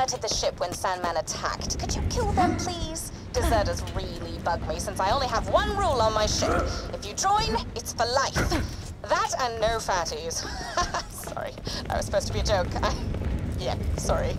deserted the ship when Sandman attacked. Could you kill them, please? Deserters really bug me since I only have one rule on my ship. If you join, it's for life. That and no fatties. Sorry, that was supposed to be a joke. Yeah, sorry.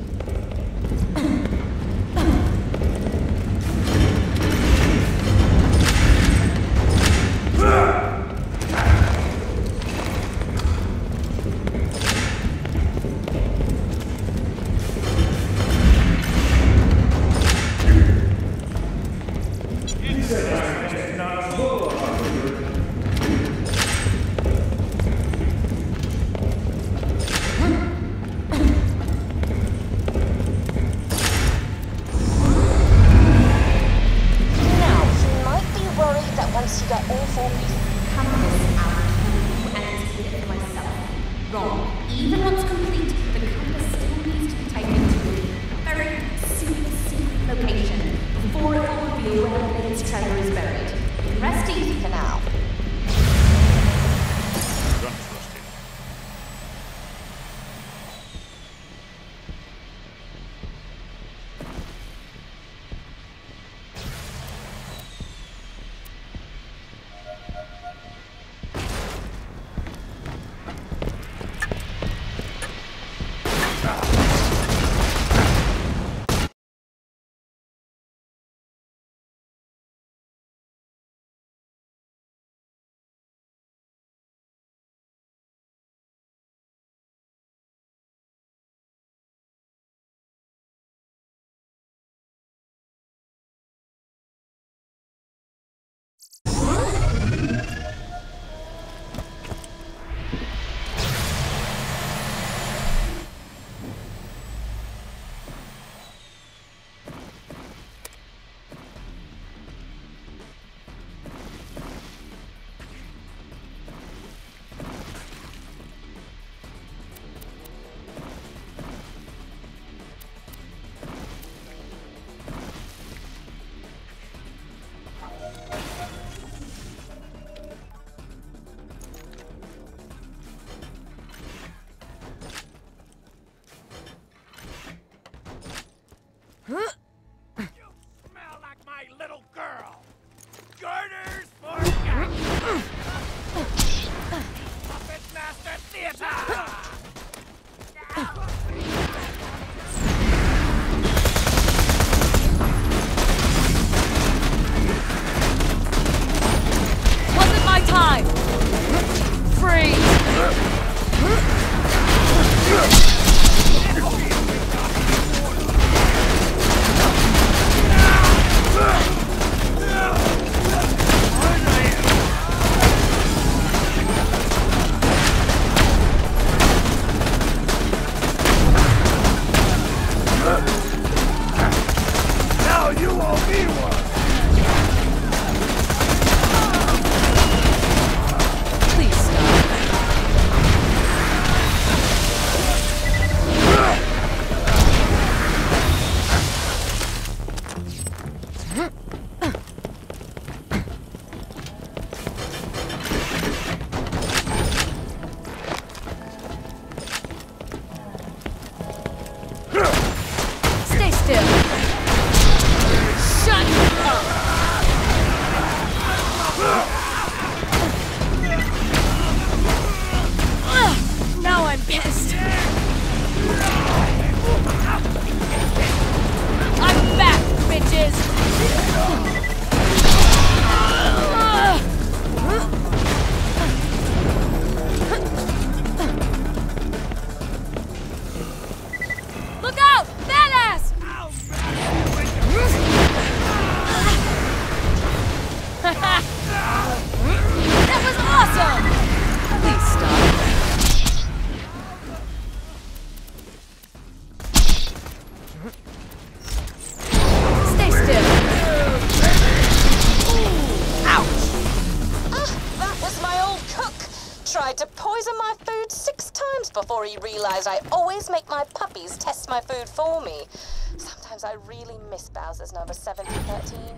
Before he realized I always make my puppies test my food for me. Sometimes I really miss Bowser's number 7-13.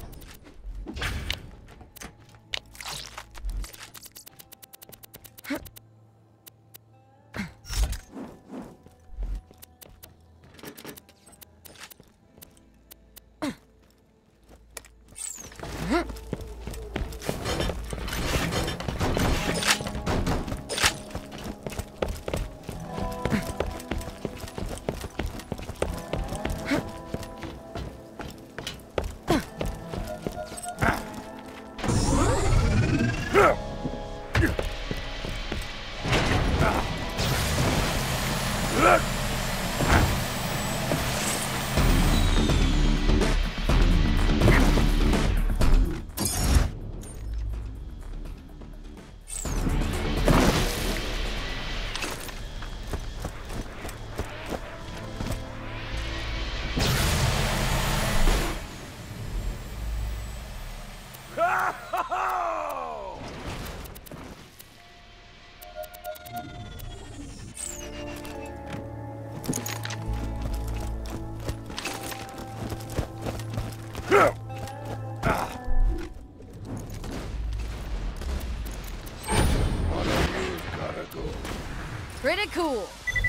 Pretty cool.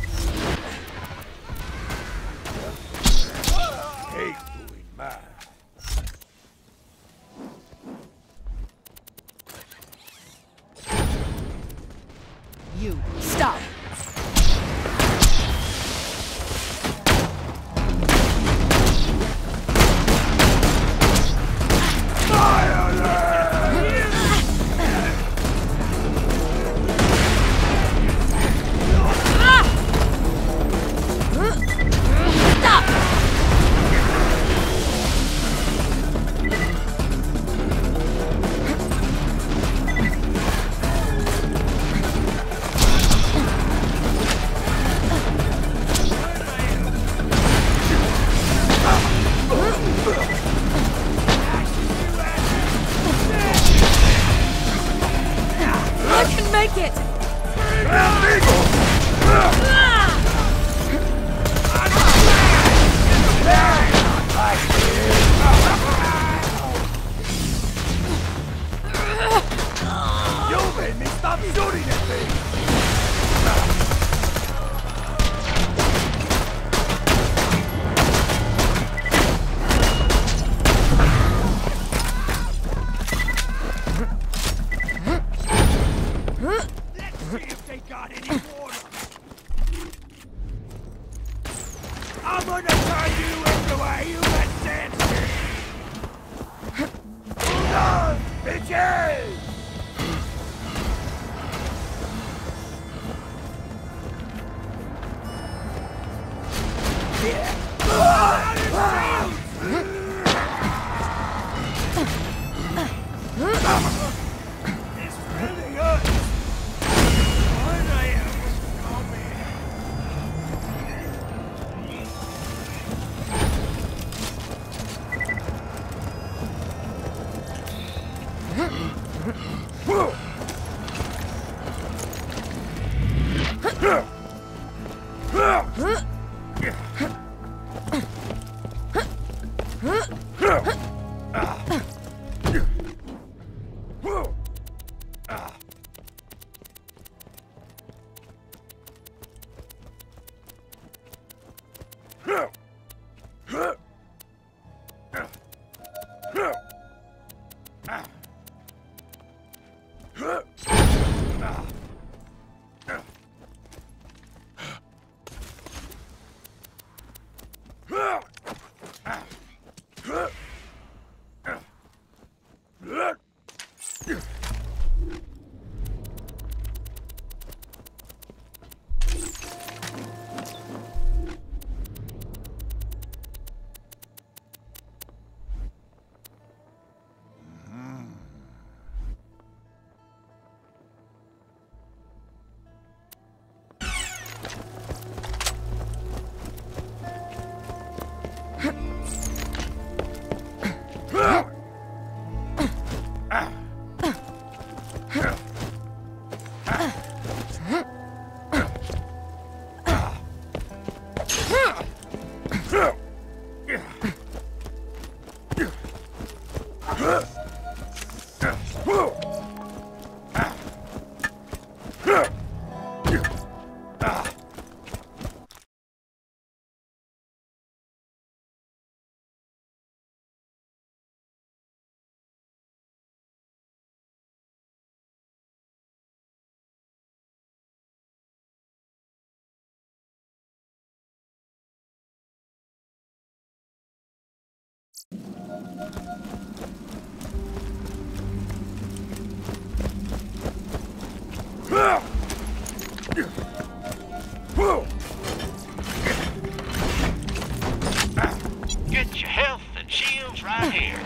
Hate doing math. You stop. Make it! You made me stop shooting at things! I'm gonna turn you into a human centipede! Hold on, bitches! This really hurts! What I am Get your health and shields right here.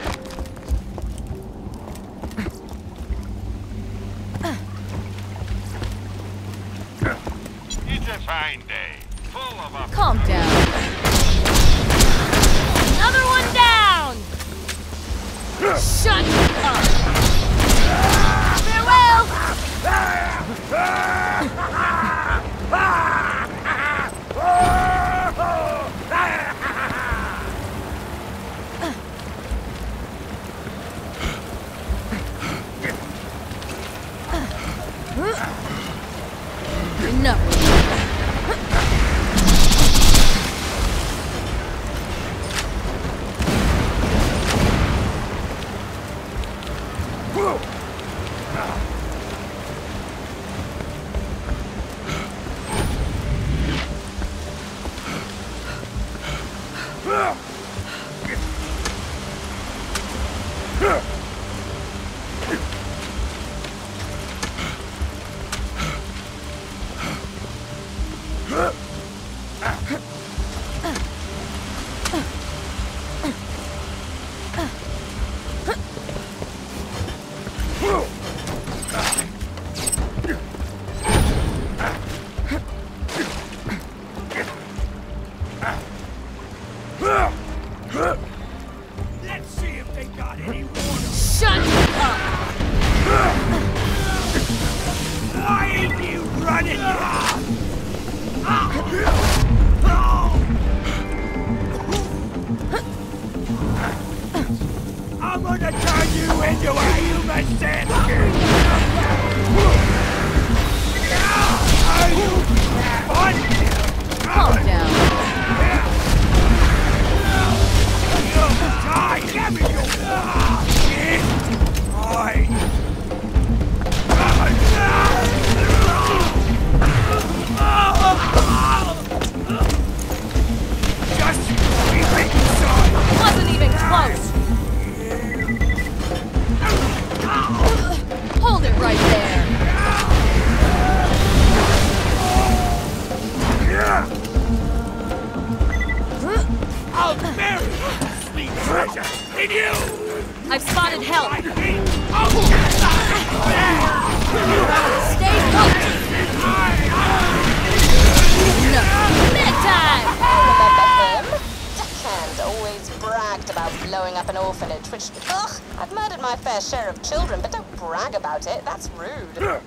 It's a fine day, full of up. Calm down. Another one down! Shut up! Farewell! Let's see if they got any water. Shut up! Why ain't you running? I'm gonna turn you into a human sandwich! Are you fun? Calm down. Die! Give me your shit! Just keep it inside! Wasn't even close. Hold it right there. I'll bury sweet treasure in you! I've spotted help. Oh. Stay put. No. Bedtime. Remember him? Deckhand always bragged about blowing up an orphanage, which, ugh, I've murdered my fair share of children, but don't brag about it. That's rude.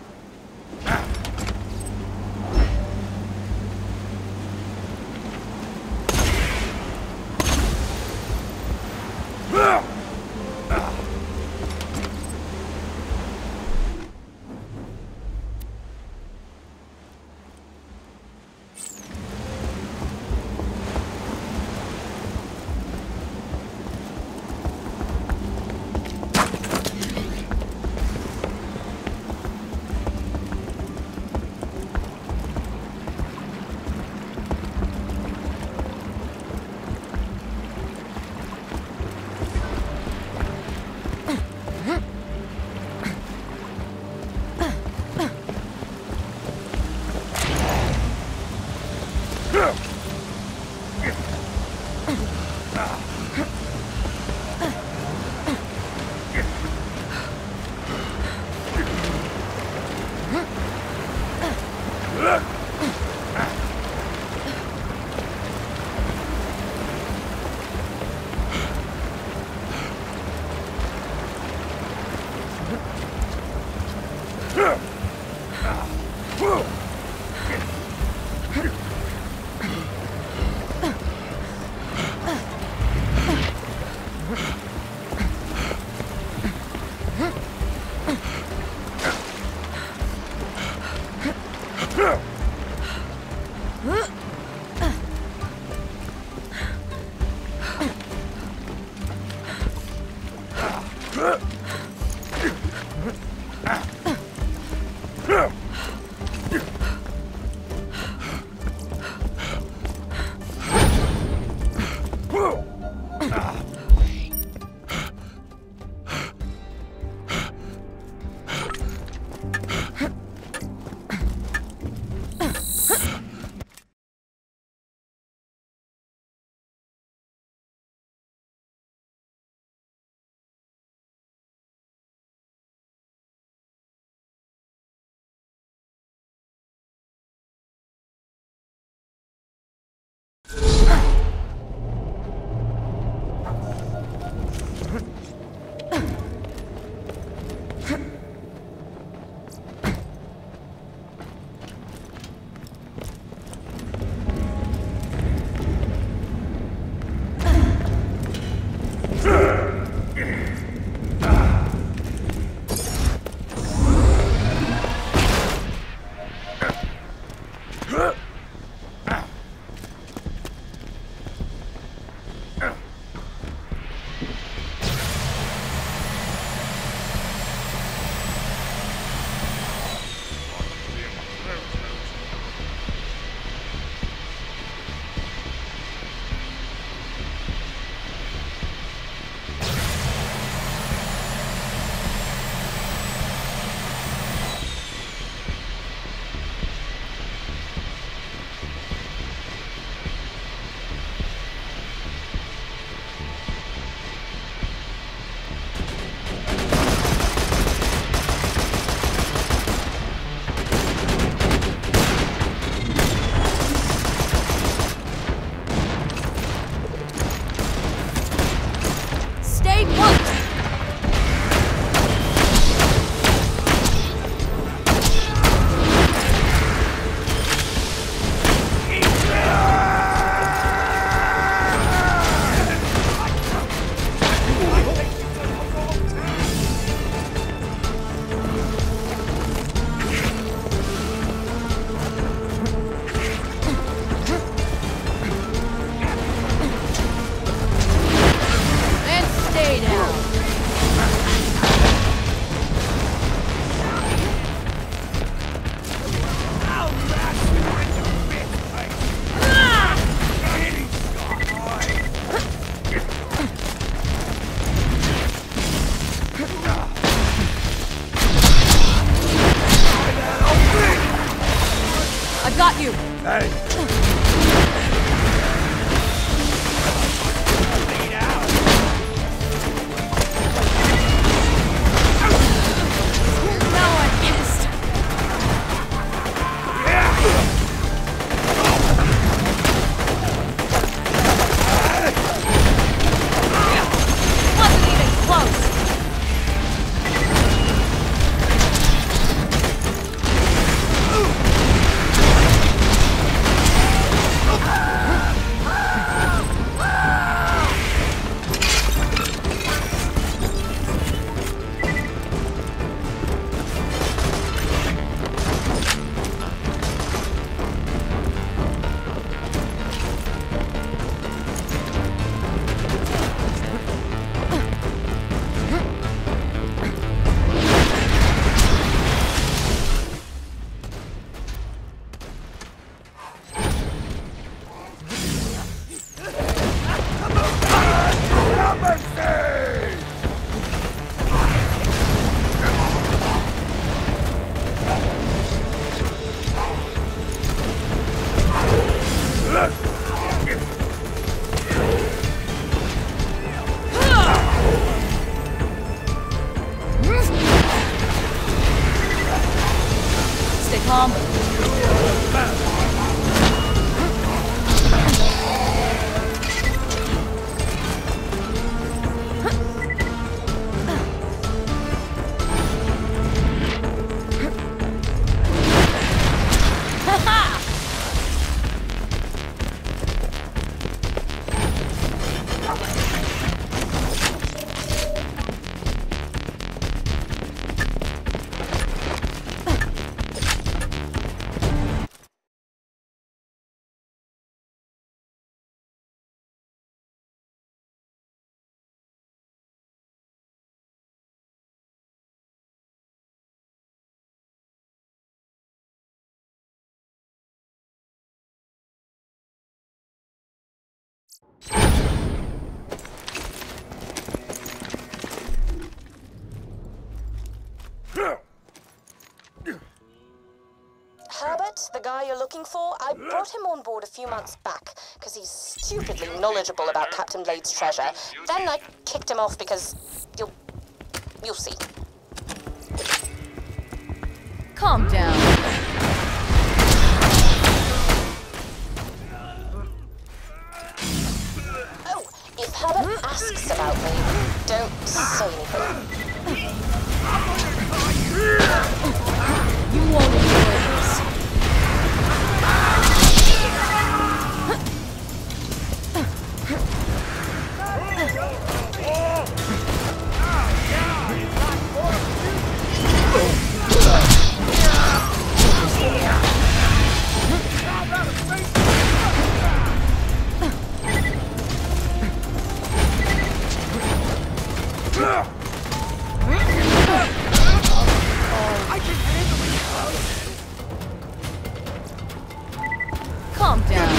Herbert, the guy you're looking for, I brought him on board a few months back because he's stupidly knowledgeable about Captain Blade's treasure. Then I kicked him off because you'll see. Calm down. Oh, if Herbert asks about me, don't say anything. You won't enjoy this. Calm down.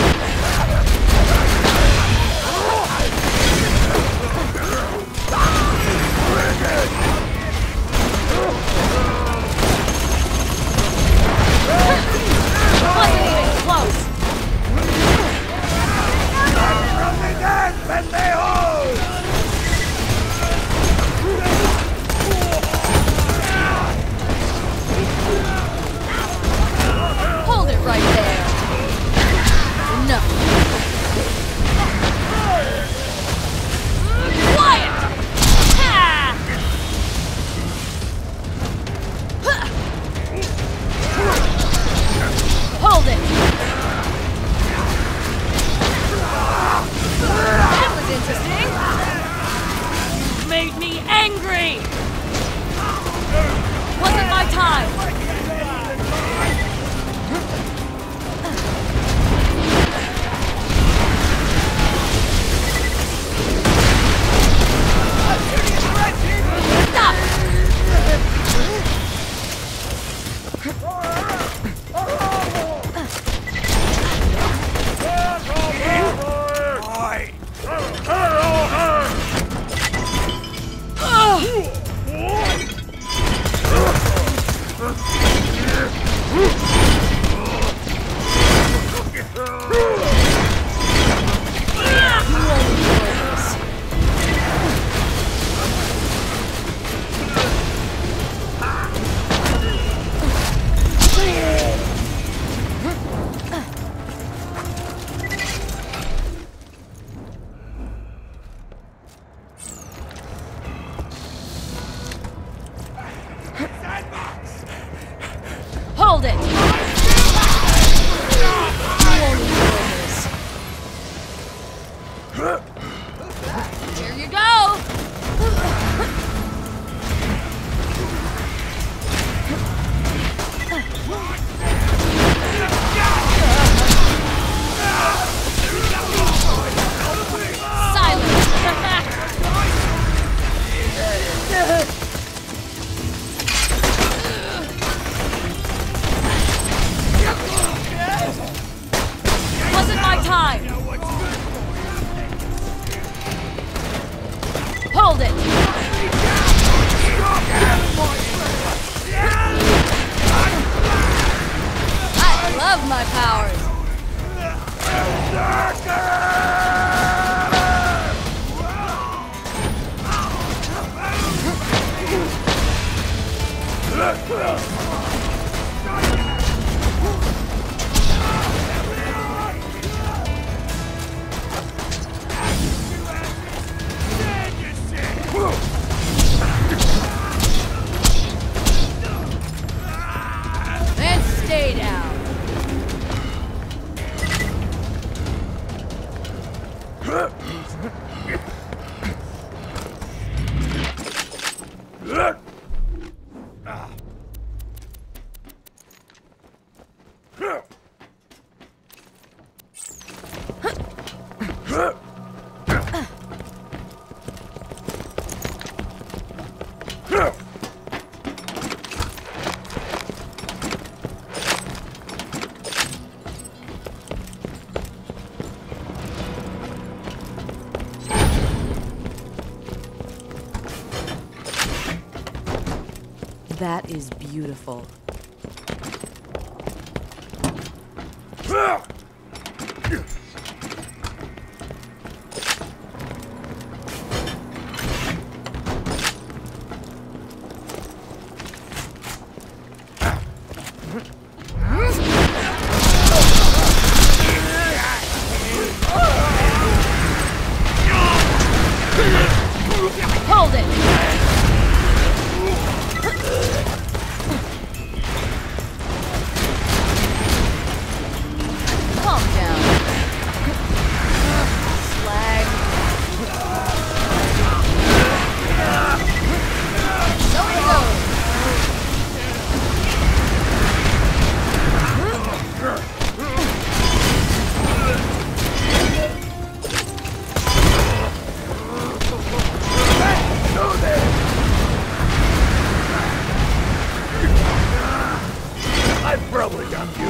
Wasn't even close. Hold it right there. Enough. Quiet! Ha! Hold it! That was interesting! You made me angry! Wasn't my time! Stop! Hold it! You won't enjoy this. Here you go! Wasn't my time! Hold it! I love my powers! And stay down. That is beautiful. Hold it! Calm down. Slag. So it goes. I've probably done you.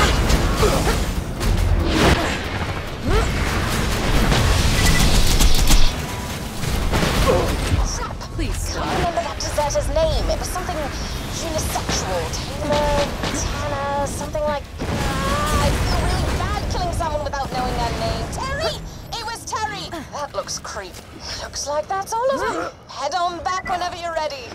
Crap! Please I stop. can't remember that deserter's name. It was something unisexual. Taylor, Tanner, something like... I feel really bad killing someone without knowing their name. Terry! It was Terry! That looks creepy. Looks like that's all of them. Head on back whenever you're ready.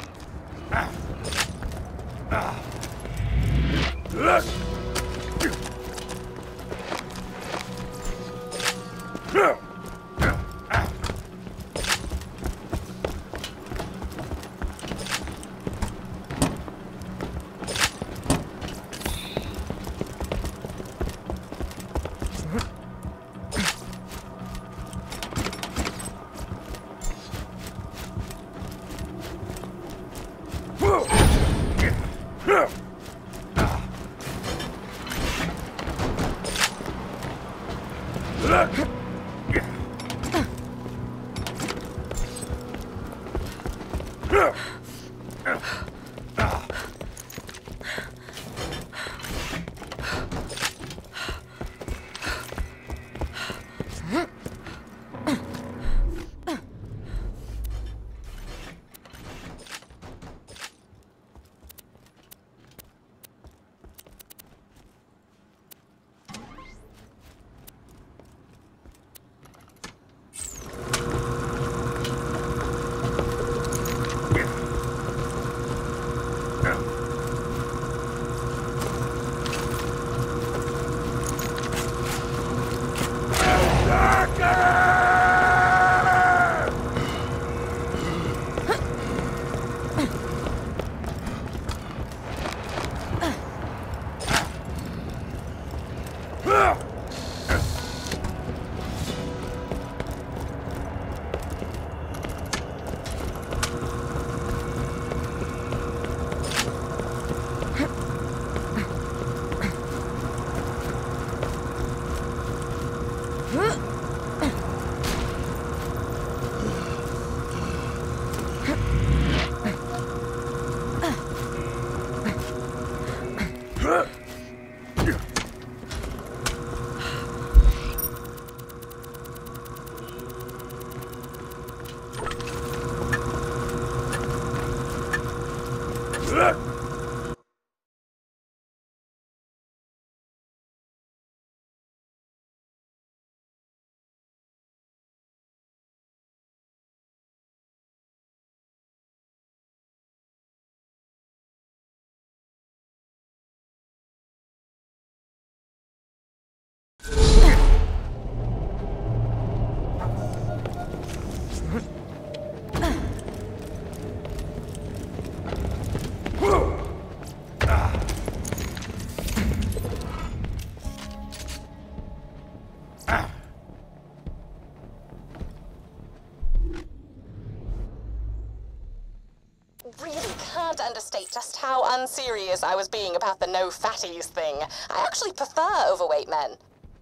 Really can't understate just how unserious I was being about the no fatties thing. I actually prefer overweight men.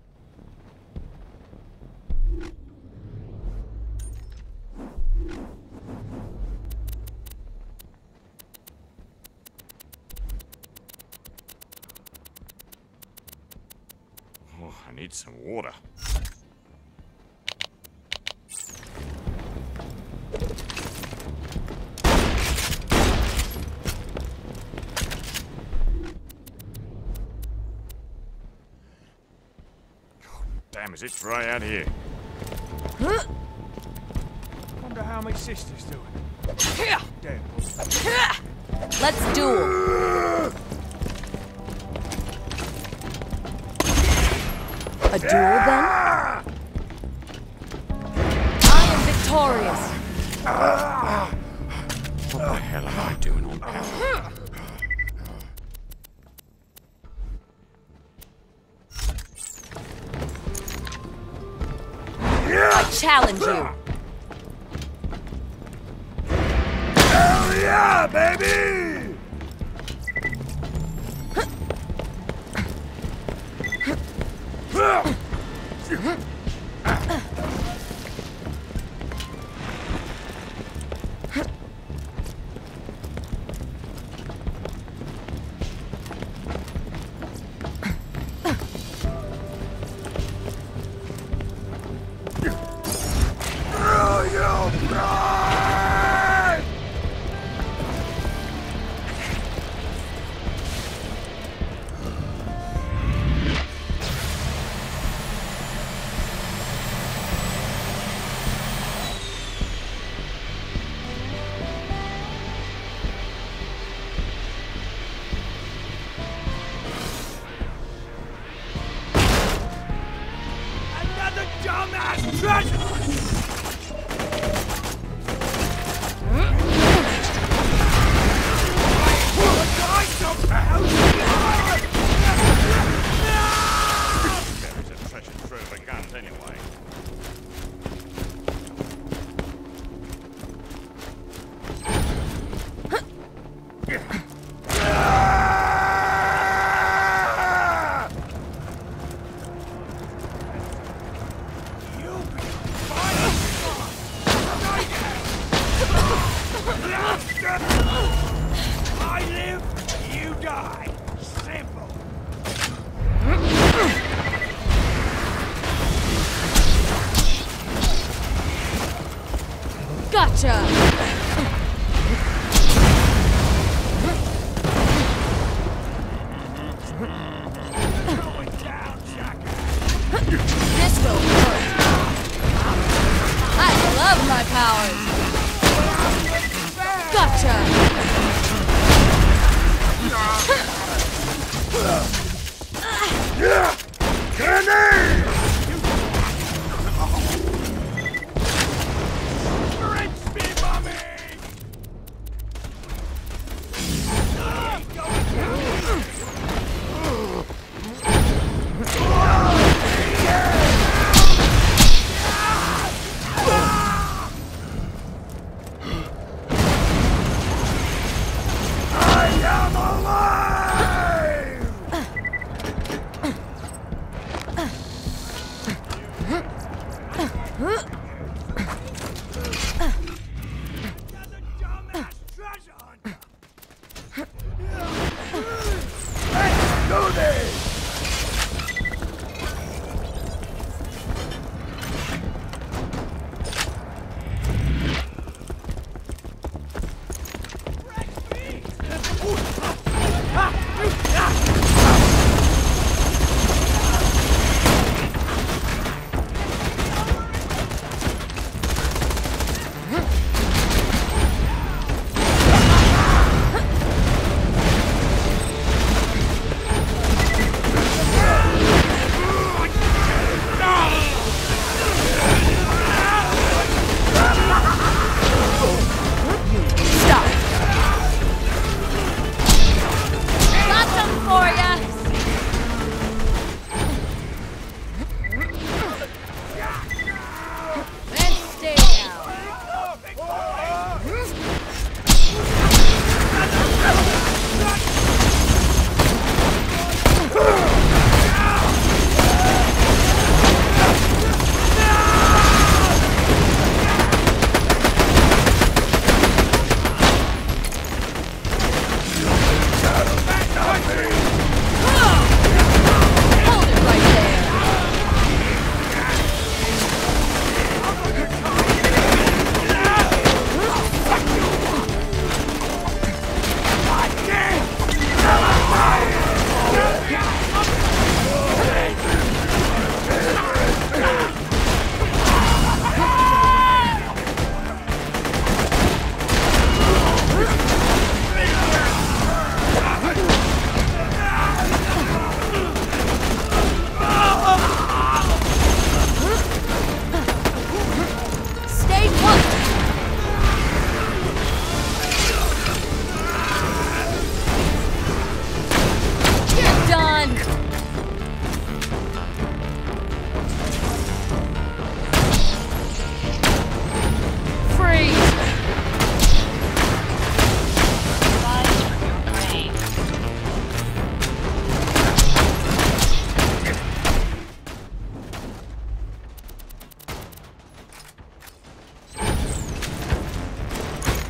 Oh, I need some water. Damn, is it dry out here? Wonder how my sister's doing. Dead. Let's duel. A duel then? I am victorious. What the hell am I doing on power? I challenge you. Hell yeah, baby! Another dumbass treasure! There is a treasure trove of guns anyway. I live, you die. Simple. Gotcha. Going down, Shaka. This will hurt. I love my powers. Gotcha. Candy! Rinse me, mommy! I am alive!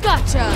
Gotcha!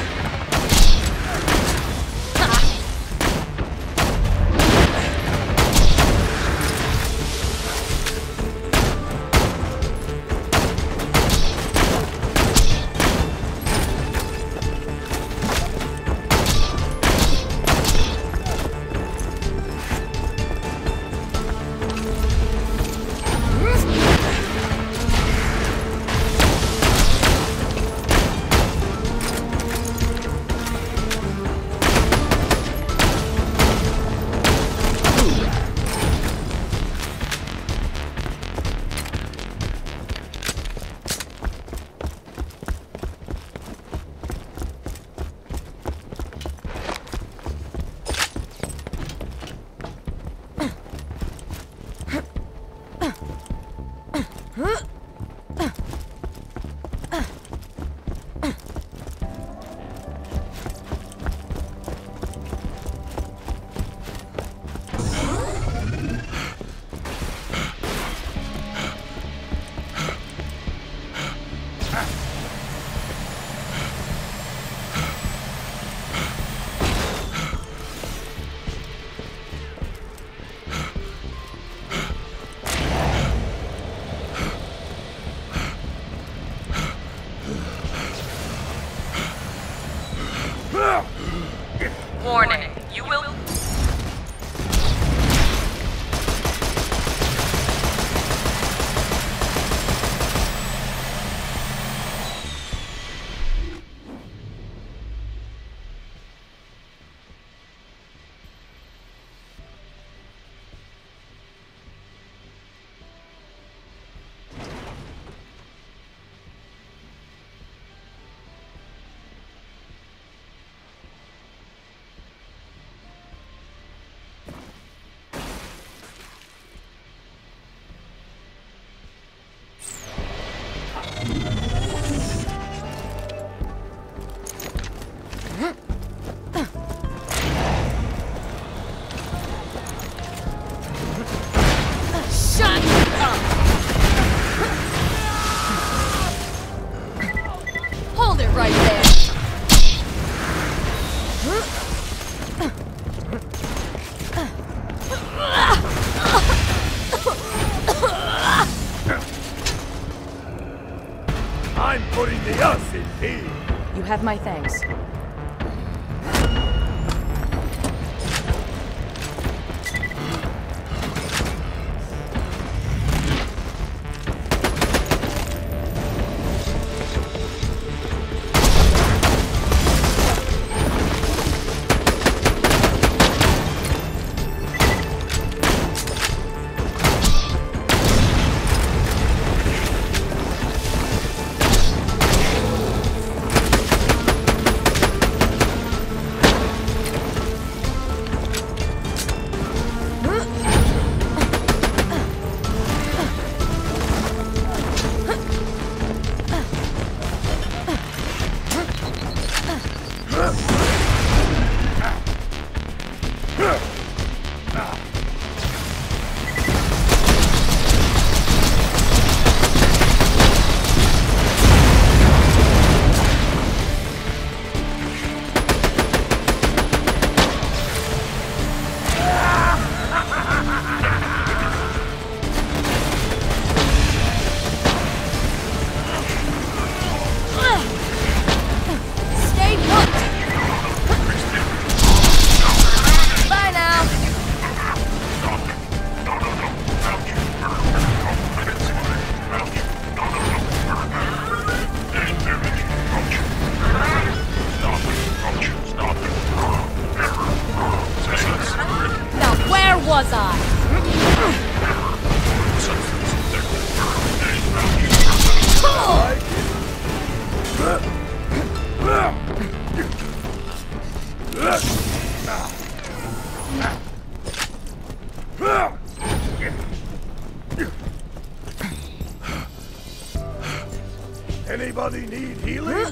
Warning, you will... Hold it right there. I'm putting the us in P. You have my thanks. Was I? Anybody need healing?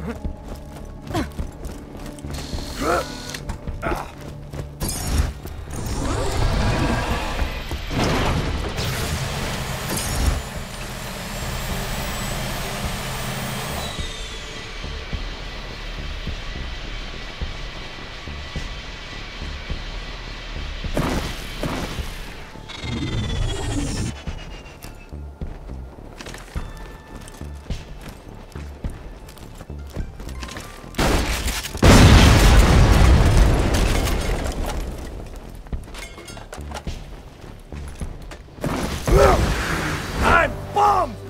I'm bombed!